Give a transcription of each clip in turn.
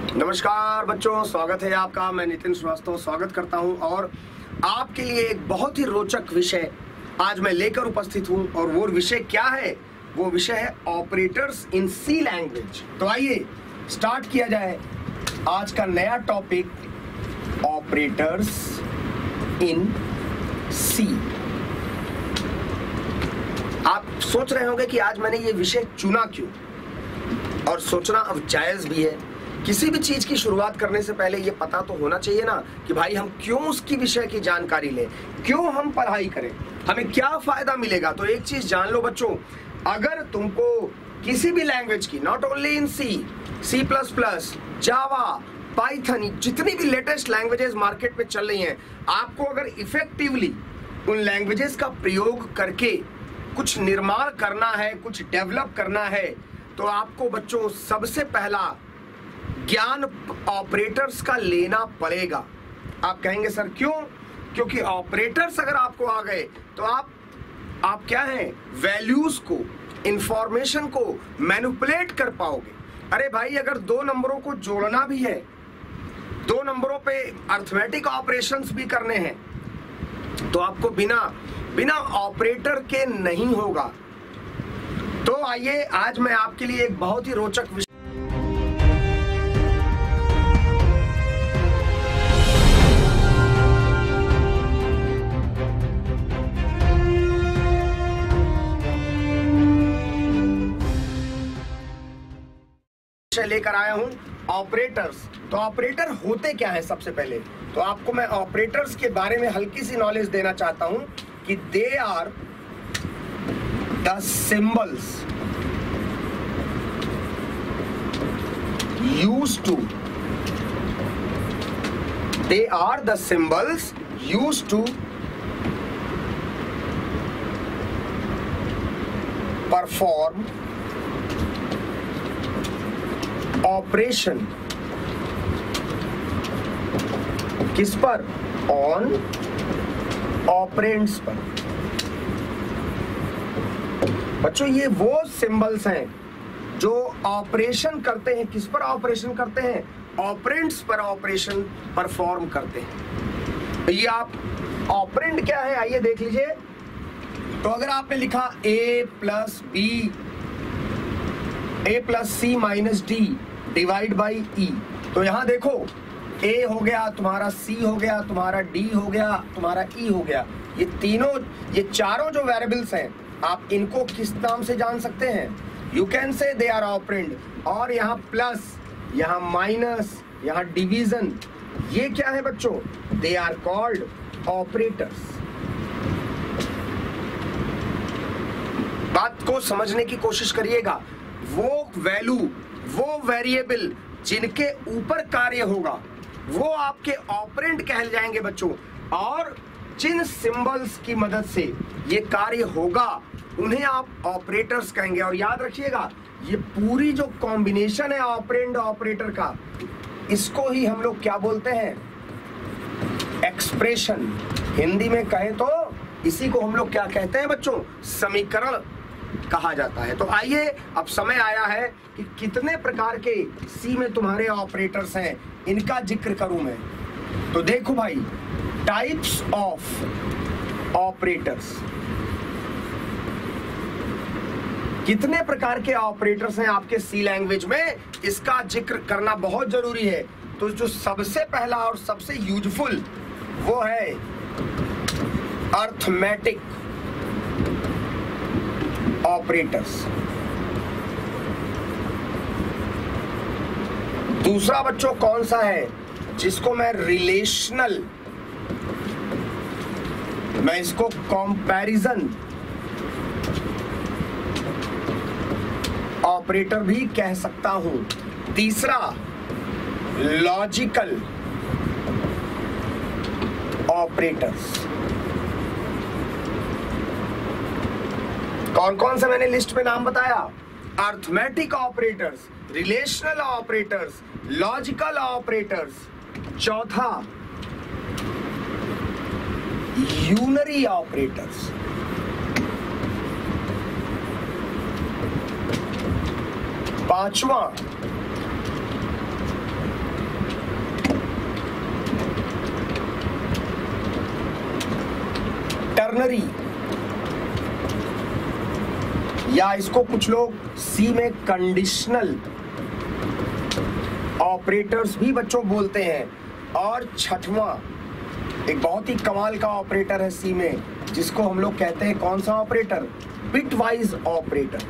नमस्कार बच्चों, स्वागत है आपका। मैं नितिन श्रीवास्तव स्वागत करता हूं और आपके लिए एक बहुत ही रोचक विषय आज मैं लेकर उपस्थित हूं। और वो विषय क्या है? वो विषय है ऑपरेटर्स इन सी लैंग्वेज। तो आइए स्टार्ट किया जाए आज का नया टॉपिक, ऑपरेटर्स इन सी। आप सोच रहे होंगे कि आज मैंने ये विषय चुना क्यों, और सोचना अब जायज भी है। किसी भी चीज की शुरुआत करने से पहले ये पता तो होना चाहिए ना कि भाई हम क्यों उसकी विषय की जानकारी लें, क्यों हम पढ़ाई करें, हमें क्या फायदा मिलेगा। तो एक चीज जान लो बच्चों, अगर तुमको किसी भी लैंग्वेज की, not only in C plus plus, Java, Python, जितनी भी लेटेस्ट लैंग्वेजेस मार्केट में चल रही हैं, आपको अगर इफेक्टिवली उन लैंग्वेजेस का प्रयोग करके कुछ निर्माण करना है, कुछ डेवलप करना है, तो आपको बच्चों सबसे पहला ज्ञान ऑपरेटर्स का लेना पड़ेगा। आप कहेंगे सर क्यों? क्योंकि ऑपरेटर्स अगर आपको आ गए तो आप क्या हैं, वैल्यूज को, इंफॉर्मेशन को मैनिपुलेट कर पाओगे। अरे भाई, अगर दो नंबरों को जोड़ना भी है, दो नंबरों पे अर्थमेटिक ऑपरेशंस भी करने हैं, तो आपको बिना ऑपरेटर के नहीं होगा। तो आइए आज मैं आपके लिए एक बहुत ही रोचक विषय लेकर आया हूं, ऑपरेटर्स। तो ऑपरेटर होते क्या है? सबसे पहले तो आपको मैं ऑपरेटर्स के बारे में हल्की सी नॉलेज देना चाहता हूं कि they are the symbols used to perform operation. किस पर? ऑन ऑपरेंड्स पर। बच्चों, ये वो सिंबल्स हैं जो ऑपरेशन करते हैं। किस पर ऑपरेशन करते हैं? ऑपरेंड्स पर ऑपरेशन परफॉर्म करते हैं। तो ये आप ऑपरेंड क्या है आइए देख लीजिए। तो अगर आपने लिखा a plus C minus D divide by E, तो यहां देखो a हो गया तुम्हारा, c हो गया तुम्हारा, d हो गया तुम्हारा, e हो गया। ये चारों जो वेरिएबल्स हैं, आप इनको किस नाम से जान सकते हैं? You can say they are operand. और यहाँ प्लस, यहाँ माइनस, यहाँ डिवीजन, ये क्या है बच्चों? They are called operators. बात को समझने की कोशिश करिएगा। वो वैल्यू, वो वेरिएबल जिनके ऊपर कार्य होगा, वो आपके ऑपरेंड कहल जाएंगे बच्चों। और जिन सिंबल्स की मदद से ये कार्य होगा, उन्हें आप ऑपरेटर्स कहेंगे। और याद रखिएगा, ये पूरी जो कॉम्बिनेशन है ऑपरेंड ऑपरेटर का, इसको ही हम लोग क्या बोलते हैं? एक्सप्रेशन। हिंदी में कहें तो इसी को हम लोग क्या कहते हैं बच्चों? समीकरण कहा जाता है। तो आइए, अब समय आया है कि कितने प्रकार के सी में तुम्हारे ऑपरेटर्स हैं, इनका जिक्र करूं मैं। तो देखो भाई, टाइप्स ऑफ ऑपरेटर्स, कितने प्रकार के ऑपरेटर्स हैं आपके सी लैंग्वेज में, इसका जिक्र करना बहुत जरूरी है। तो जो सबसे पहला और सबसे यूजफुल वो है अर्थमेटिक ऑपरेटर्स। दूसरा बच्चों कौन सा है? जिसको मैं रिलेशनल, मैं इसको कंपैरिजन ऑपरेटर भी कह सकता हूं। तीसरा लॉजिकल ऑपरेटर्स। कौन कौन से मैंने लिस्ट में नाम बताया? Arithmetic operators, relational operators, logical operators. चौथा यूनरी ऑपरेटर्स। पांचवा टर्नरी, या इसको कुछ लोग सी में कंडीशनल ऑपरेटर्स भी बच्चों बोलते हैं। और छठवां एक बहुत ही कमाल का ऑपरेटर है सी में, जिसको हम लोग कहते हैं कौन सा ऑपरेटर? Bitwise operator.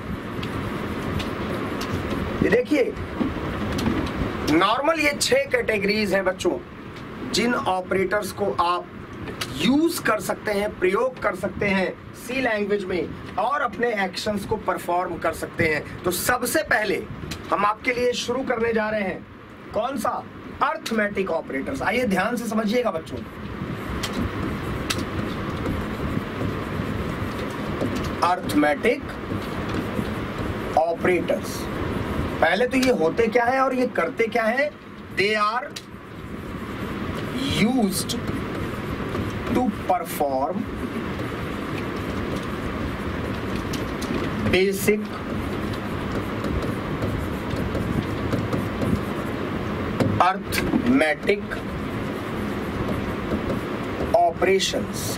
ये देखिए नॉर्मल ये 6 कैटेगरीज हैं बच्चों, जिन ऑपरेटर्स को आप यूज कर सकते हैं, प्रयोग कर सकते हैं सी लैंग्वेज में और अपने एक्शंस को परफॉर्म कर सकते हैं। तो सबसे पहले हम आपके लिए शुरू करने जा रहे हैं कौन सा? Arithmetic operators. आइए ध्यान से समझिएगा बच्चों। अर्थमेटिक ऑपरेटर्स, पहले तो ये होते क्या है और ये करते क्या है? They are used to perform basic arithmetic operations.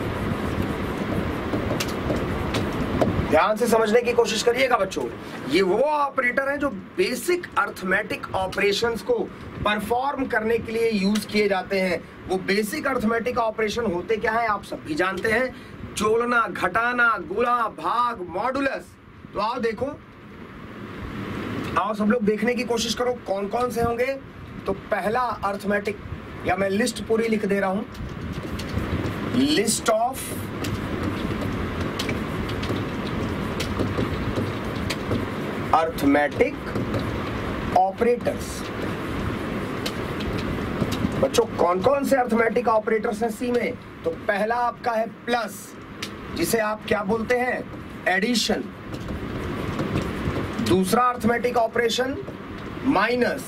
ध्यान से समझने की कोशिश करिएगा बच्चों। ये वो ऑपरेटर हैं जो बेसिक अर्थमेटिक ऑपरेशंस को परफॉर्म करने के लिए यूज किए जाते हैं। वो बेसिक अर्थमेटिक ऑपरेशन होते क्या है आप सब भी जानते हैं? जोड़ना, घटाना, गुणा, भाग, मॉडुलस। तो आओ देखो, आओ सब लोग देखने की कोशिश करो कौन कौन से होंगे। तो पहला अर्थमेटिक, या मैं लिस्ट पूरी लिख दे रहा हूं, लिस्ट ऑफ अर्थमेटिक ऑपरेटर्स। बच्चों कौन कौन से अर्थमेटिक ऑपरेटर्स हैं सी में? तो पहला आपका है प्लस, जिसे आप क्या बोलते हैं? एडिशन। दूसरा अर्थमेटिक ऑपरेशन माइनस,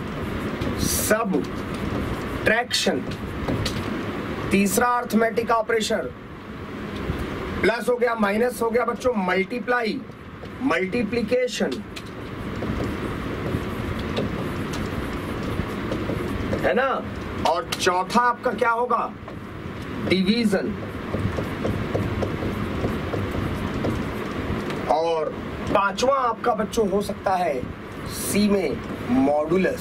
सबट्रैक्शन। तीसरा अर्थमेटिक ऑपरेशन, प्लस हो गया माइनस हो गया बच्चों, मल्टीप्लाई, मल्टीप्लिकेशन, है ना। और चौथा आपका क्या होगा? डिवीजन। और पांचवा आपका बच्चों हो सकता है सी में मॉडुलस।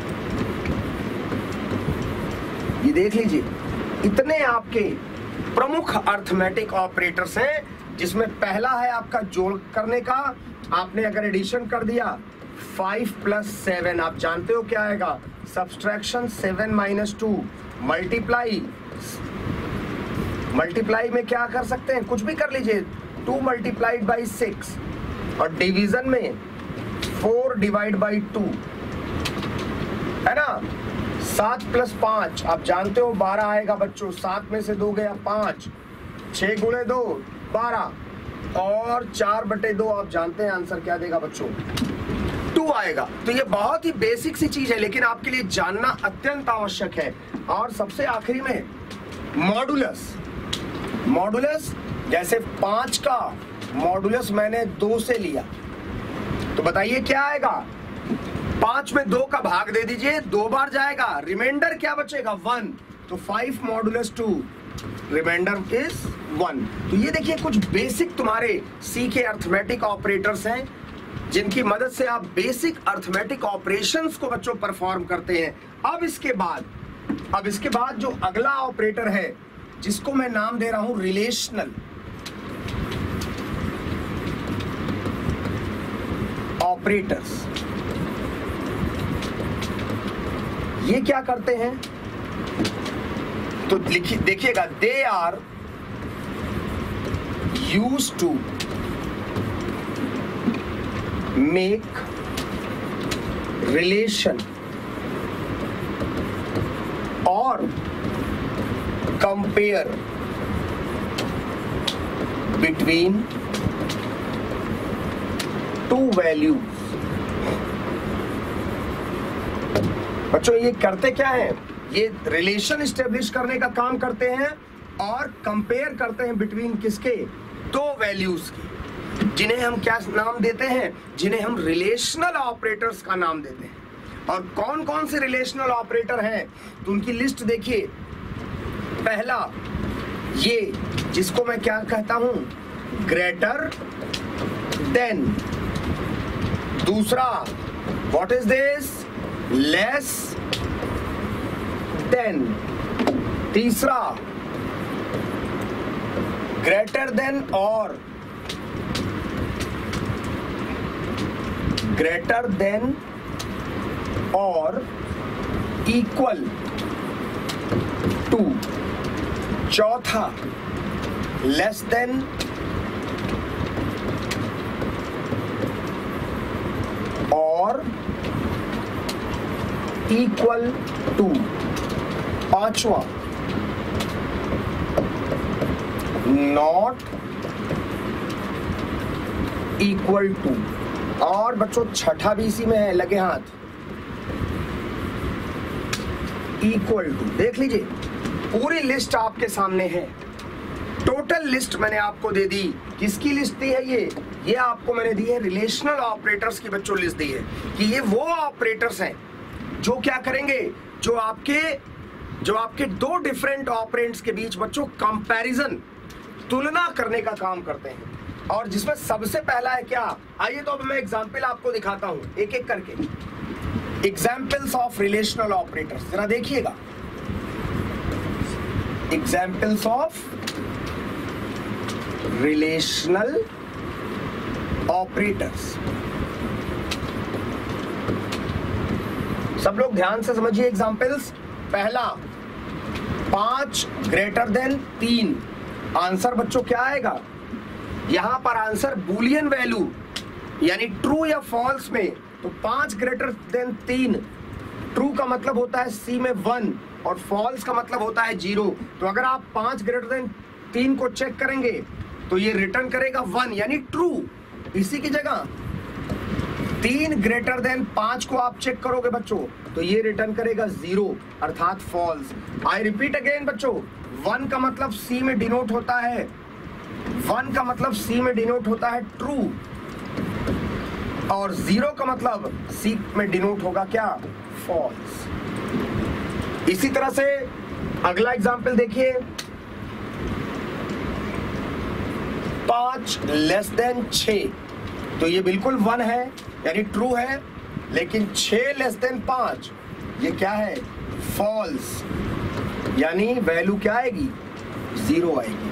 ये देख लीजिए, इतने आपके प्रमुख अर्थमेटिक ऑपरेटर्स हैं, जिसमें पहला है आपका जोड़ करने का। आपने अगर एडिशन कर दिया 5 + 7, आप जानते हो क्या आएगा? सब्सट्रैक्शन 7 - 2। मल्टीप्लाई, मल्टीप्लाई में क्या कर सकते हैं? कुछ भी कर लीजिए, 2 × 6। और डिवीजन में 4 / 2, है ना। 7 + 5 आप जानते हो 12 आएगा बच्चों। 7 में से 2 गया 5, 6 × 2 12, और 4/2 आप जानते हैं आंसर क्या देगा बच्चों? 2 आएगा। तो ये बहुत ही बेसिक सी चीज है, लेकिन आपके लिए जानना अत्यंत आवश्यक है। और सबसे आखिरी में मॉडुलस। मॉडुलस जैसे 5 का मॉडुलस मैंने 2 से लिया, तो बताइए क्या आएगा? 5 में 2 का भाग दे दीजिए, 2 बार जाएगा, रिमाइंडर क्या बचेगा? 1। तो 5 मॉडुलस 2, रिमाइंडर इज 1। तो ये देखिए कुछ बेसिक तुम्हारे सी के अर्थमेटिक ऑपरेटर्स हैं, जिनकी मदद से आप बेसिक अर्थमेटिक ऑपरेशंस को बच्चों परफॉर्म करते हैं। अब इसके बाद जो अगला ऑपरेटर है, जिसको मैं नाम दे रहा हूं रिलेशनल ऑपरेटर्स। ये क्या करते हैं? तो देखिएगा, they are used to make relation और कंपेयर बिटवीन टू वैल्यूज। बच्चों ये करते क्या है? ये रिलेशन स्टेब्लिश करने का काम करते हैं और कंपेयर करते हैं बिटवीन किसके? 2 वैल्यूज की, जिन्हें हम क्या नाम देते हैं? जिन्हें हम रिलेशनल ऑपरेटर्स का नाम देते हैं। और कौन कौन से रिलेशनल ऑपरेटर हैं? तो उनकी लिस्ट देखिए। पहला ये जिसको मैं क्या कहता हूं, ग्रेटर देन। दूसरा what is this, less than. तीसरा ग्रेटर देन और, ग्रेटर देन और इक्वल टू। चौथा लेस देन और इक्वल टू। पांचवा नॉट इक्वल टू। और बच्चों छठा भी इसी में है, लगे हाथ, इक्वल टू। देख लीजिए पूरी लिस्ट आपके सामने है, टोटल लिस्ट मैंने आपको दे दी। किसकी लिस्ट दी है ये आपको मैंने दी है रिलेशनल ऑपरेटर्स की बच्चों लिस्ट दी है, कि ये वो ऑपरेटर्स हैं जो क्या करेंगे, जो आपके दो डिफरेंट ऑपरेंड्स के बीच बच्चों कंपैरिजन, तुलना करने का काम करते हैं। और जिसमें सबसे पहला है क्या, आइए तो अब मैं एग्जाम्पल आपको दिखाता हूं एक एक करके। एग्जाम्पल्स ऑफ रिलेशनल ऑपरेटर्स, जरा देखिएगा। Examples of relational operators. सब लोग ध्यान से समझिए एग्जाम्पल्स। पहला 5 ग्रेटर देन 3। आंसर बच्चों क्या आएगा, यहां पर आंसर बूलियन वैल्यू यानी ट्रू या फॉल्स में, तो 5 ग्रेटर देन 3, ट्रू का मतलब होता है सी में 1 और फॉल्स का मतलब होता है 0। तो अगर आप 5 ग्रेटर देन 3 को चेक करेंगे तो ये रिटर्न करेगा 1 यानी ट्रू। इसी की जगह 3 ग्रेटर देन 5 को आप चेक करोगे बच्चों तो ये रिटर्न करेगा 0 अर्थात फॉल्स। आई रिपीट अगेन बच्चों, 1 का मतलब सी में डिनोट होता है, 1 का मतलब सी में डिनोट होता है ट्रू, और 0 का मतलब सी में डिनोट होगा क्या, फॉल्स। इसी तरह से अगला एग्जाम्पल देखिए, 5 लेस देन 6, तो ये बिल्कुल 1 है यानी ट्रू है, लेकिन 6 लेस देन 5 ये क्या है, फॉल्स, यानी वैल्यू क्या आएगी, 0 आएगी।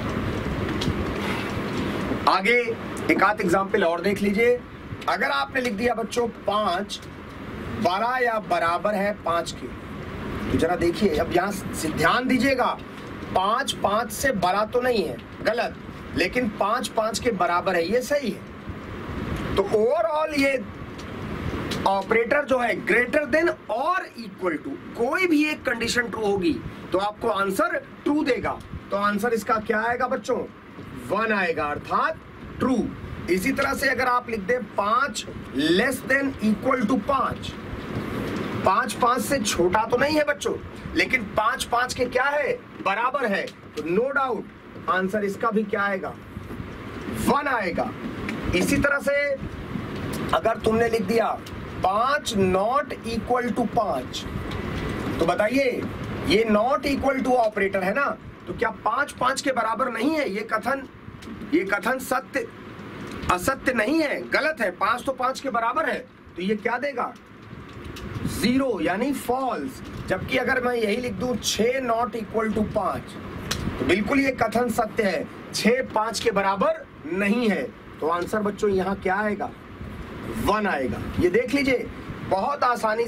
आगे एक आध एग्जाम्पल और देख लीजिए। अगर आपने लिख दिया बच्चों 5 12 या बराबर है 5 के, तो जरा देखिए, अब यहां ध्यान दीजिएगा, 5 5 से बड़ा तो नहीं है, गलत, लेकिन 5 5 के बराबर है, ये सही है। तो ओवरऑल ये ऑपरेटर जो है ग्रेटर देन और इक्वल टू, कोई भी एक कंडीशन ट्रू होगी तो आपको आंसर ट्रू देगा। तो आंसर इसका क्या आएगा बच्चों, 1 आएगा अर्थात ट्रू। इसी तरह से अगर आप लिख दें 5 लेस देन इक्वल टू 5, 5 5 से छोटा तो नहीं है बच्चों, लेकिन 5 5 के क्या है, बराबर है, तो नो डाउट आंसर इसका भी क्या आएगा, 1 आएगा। इसी तरह से अगर तुमने लिख दिया 5 नॉट इक्वल टू 5, तो बताइए ये नॉट इक्वल टू ऑपरेटर है ना, तो क्या 5 5 के बराबर नहीं है, ये कथन सत्य असत्य नहीं है, गलत है। 5 तो 5 के बराबर है, तो ये क्या देगा, 0 यानी फॉल्स। जबकि अगर मैं यही लिख दूं 6 नॉट इक्वल टू 5, तो बिल्कुल ये कथन सत्य है, 6 5 के बराबर नहीं है, तो आंसर बच्चों यहाँ क्या आएगा, 1 आएगा। ये देख लीजिए, बहुत आसानी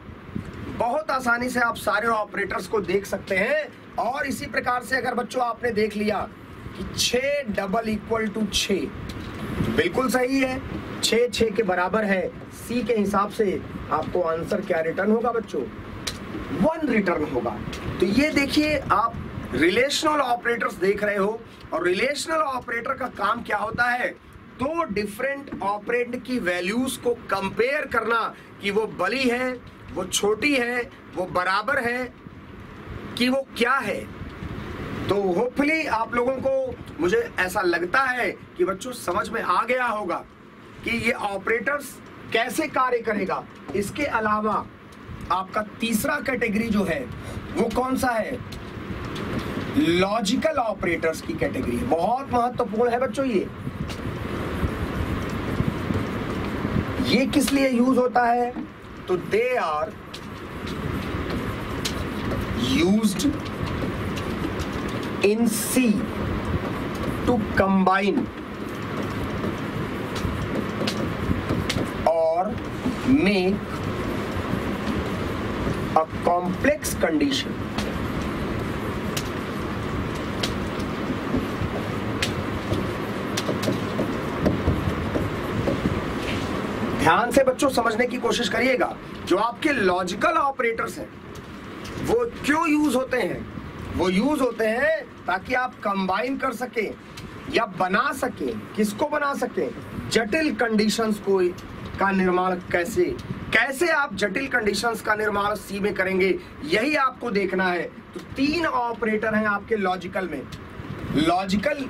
से आप सारे ऑपरेटर्स को देख सकते हैं। और इसी प्रकार से अगर बच्चों आपने देख लिया कि 6 डबल इक्वल टू 6, बिल्कुल सही है, 6 6 के बराबर है, सी के हिसाब से आपको आंसर क्या रिटर्न होगा बच्चों, 1 रिटर्न होगा। तो ये देखिए, आप रिलेशनल ऑपरेटर्स देख रहे हो, और रिलेशनल ऑपरेटर का काम क्या होता है, दो डिफरेंट ऑपरेंड की वैल्यूज को कंपेयर करना कि वो बड़ी है, वो छोटी है, वो बराबर है कि वो क्या है। तो होपफुली आप लोगों को, मुझे ऐसा लगता है कि बच्चों समझ में आ गया होगा कि ये ऑपरेटर्स कैसे कार्य करेगा। इसके अलावा आपका तीसरा कैटेगरी जो है वो कौन सा है, लॉजिकल ऑपरेटर्स की कैटेगरी है। बहुत महत्वपूर्ण है बच्चों ये किस लिए यूज होता है? तो they are used in C to combine और मेक अ कॉम्प्लेक्स कंडीशन। ध्यान से बच्चों समझने की कोशिश करिएगा। जो आपके लॉजिकल ऑपरेटर्स हैं वो क्यों यूज होते हैं? वो यूज होते हैं ताकि आप कंबाइन कर सकें या बना सकें। किसको बना सकें? जटिल कंडीशंस को का निर्माण कैसे आप जटिल कंडीशंस का निर्माण सी में करेंगे, यही आपको देखना है। तो 3 ऑपरेटर हैं आपके लॉजिकल में। लॉजिकल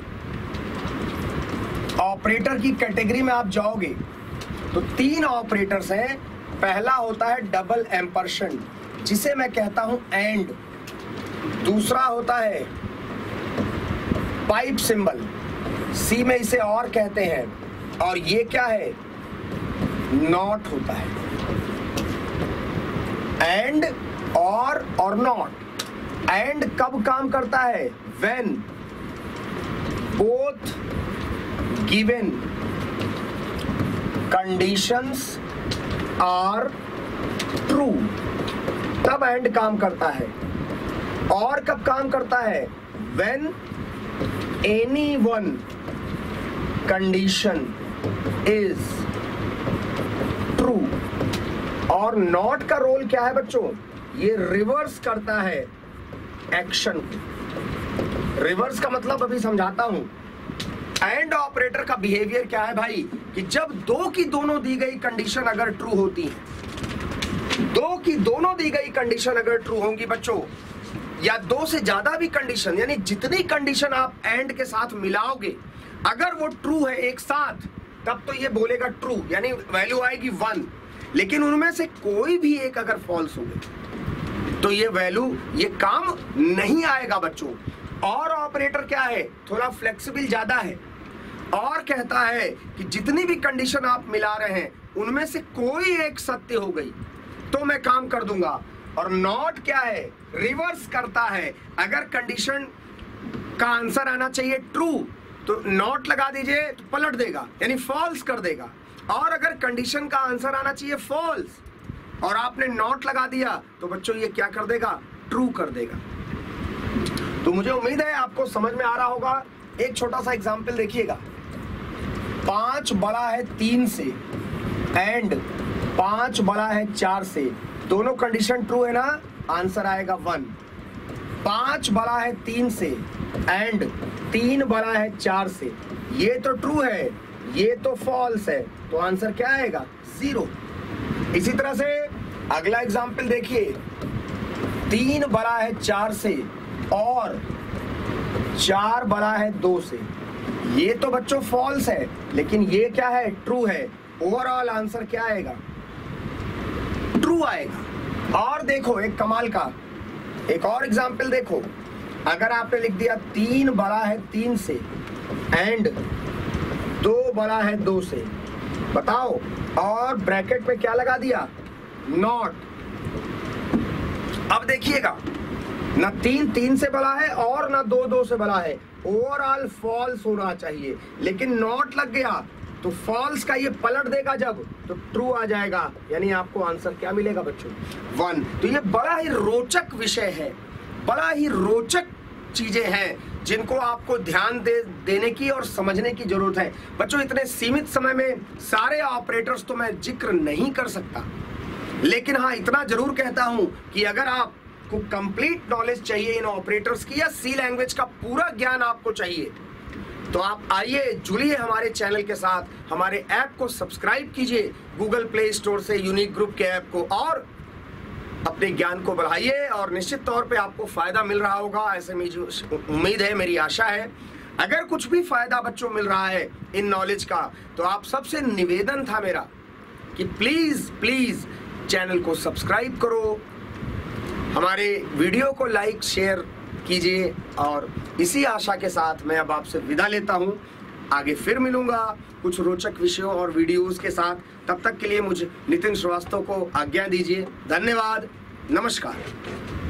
ऑपरेटर की कैटेगरी में आप जाओगे तो 3 ऑपरेटर्स हैं। पहला होता है डबल एम्परसेंड, जिसे मैं कहता हूं एंड। दूसरा होता है पाइप सिंबल, सी में इसे और कहते हैं। और ये क्या है? नॉट होता है। एंड और नॉट। एंड कब काम करता है? When both given conditions are true, तब एंड काम करता है। और कब काम करता है? When any one condition is true. और नॉट का रोल क्या है बच्चों? ये रिवर्स करता है एक्शन को। रिवर्स का मतलब अभी समझाता हूं। एंड ऑपरेटर का बिहेवियर क्या है भाई? कि जब दो की दोनों दी गई कंडीशन अगर ट्रू होती है, दो की दोनों दी गई कंडीशन अगर ट्रू होंगी बच्चों, या 2 से ज्यादा भी कंडीशन, यानी जितनी कंडीशन आप एंड के साथ मिलाओगे अगर वो ट्रू है एक साथ, तब तो ये बोलेगा ट्रू, यानी वैल्यू आएगी 1। लेकिन उनमें से कोई भी एक अगर फॉल्स हो गई तो ये वैल्यू, ये काम नहीं आएगा बच्चों। और ऑपरेटर क्या है? थोड़ा फ्लेक्सिबल ज्यादा है और कहता है कि जितनी भी कंडीशन आप मिला रहे हैं उनमें से कोई एक सत्य हो गई तो मैं काम कर दूंगा। और नॉट क्या है? रिवर्स करता है। अगर कंडीशन का आंसर आना चाहिए ट्रू तो नॉट लगा दीजिए तो पलट देगा, यानी फॉल्स कर देगा। और अगर कंडीशन का आंसर आना चाहिए फॉल्स और आपने नॉट लगा दिया तो बच्चों ये क्या कर देगा? ट्रू कर देगा। तो मुझे उम्मीद है आपको समझ में आ रहा होगा। एक छोटा सा एग्जाम्पल देखिएगा। 5 बड़ा है 3 से एंड 5 बड़ा है 4 से, दोनों कंडीशन ट्रू है ना, आंसर आएगा 1। 5 बड़ा है 3 से एंड 3 बड़ा है 4 से, ये तो ट्रू है, ये तो फॉल्स है, तो आंसर क्या आएगा? 0। इसी तरह से अगला एग्जाम्पल देखिए। 3 बड़ा है 4 से और 4 बड़ा है 2 से, ये तो बच्चों फॉल्स है, लेकिन ये क्या है? ट्रू है। ओवरऑल आंसर क्या आएगा? ट्रू आएगा। और देखो एक कमाल का एक और एग्जाम्पल देखो। अगर आपने लिख दिया 3 बड़ा है 3 से एंड 2 बड़ा है 2 से, बताओ, और ब्रैकेट में क्या लगा दिया? नॉट। अब देखिएगा, ना 3 से बड़ा है और ना 2 से बड़ा है, ओवरऑल फॉल्स होना चाहिए, लेकिन नॉट लग गया तो फॉल्स का ये पलट देगा जब, तो ट्रू आ जाएगा, यानी आपको आंसर क्या मिलेगा बच्चों? 1। तो ये बड़ा ही रोचक विषय है, बड़ा ही रोचक चीजें हैं जिनको आपको ध्यान देने की और समझने की जरूरत है बच्चों। इतने सीमित समय में सारे ऑपरेटर्स तो मैं जिक्र नहीं कर सकता, लेकिन हाँ इतना जरूर कहता हूं कि अगर आपको कंप्लीट नॉलेज चाहिए इन ऑपरेटर्स की, या सी लैंग्वेज का पूरा ज्ञान आपको चाहिए, तो आप आइए, जुड़िए हमारे चैनल के साथ, हमारे ऐप को सब्सक्राइब कीजिए गूगल प्ले स्टोर से, यूनिक ग्रुप के ऐप को, और अपने ज्ञान को बढ़ाइए। और निश्चित तौर पे आपको फायदा मिल रहा होगा, ऐसे मुझे उम्मीद है, मेरी आशा है। अगर कुछ भी फायदा बच्चों मिल रहा है इन नॉलेज का, तो आप सबसे निवेदन था मेरा कि प्लीज प्लीज चैनल को सब्सक्राइब करो, हमारे वीडियो को लाइक शेयर कीजिए। और इसी आशा के साथ मैं अब आपसे विदा लेता हूं। आगे फिर मिलूंगा कुछ रोचक विषयों और वीडियोस के साथ। तब तक के लिए मुझे नितिन श्रीवास्तव को आज्ञा दीजिए। धन्यवाद, नमस्कार।